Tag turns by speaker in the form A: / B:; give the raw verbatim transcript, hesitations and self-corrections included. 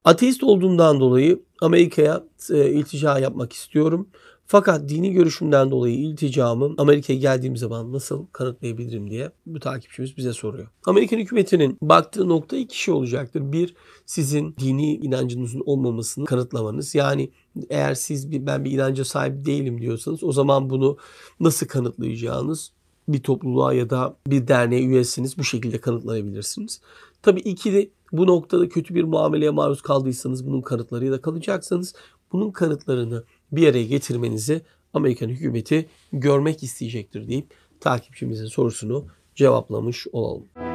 A: Ateist olduğumdan dolayı Amerika'ya eee, iltica yapmak istiyorum. Fakat dini görüşümden dolayı ilticamı Amerika'ya geldiğim zaman nasıl kanıtlayabilirim diye bu takipçimiz bize soruyor. Amerikan hükümetinin baktığı nokta iki şey olacaktır. Bir, sizin dini inancınızın olmamasını kanıtlamanız. Yani eğer siz bir, ben bir inanca sahip değilim diyorsanız o zaman bunu nasıl kanıtlayacağınız bir topluluğa ya da bir derneğe üyesiniz bu şekilde kanıtlayabilirsiniz. Tabii iki de bu noktada kötü bir muameleye maruz kaldıysanız bunun kanıtlarıyla kalacaksınız. Bunun kanıtlarını bir araya getirmenizi Amerikan hükümeti görmek isteyecektir deyip takipçimizin sorusunu cevaplamış olalım.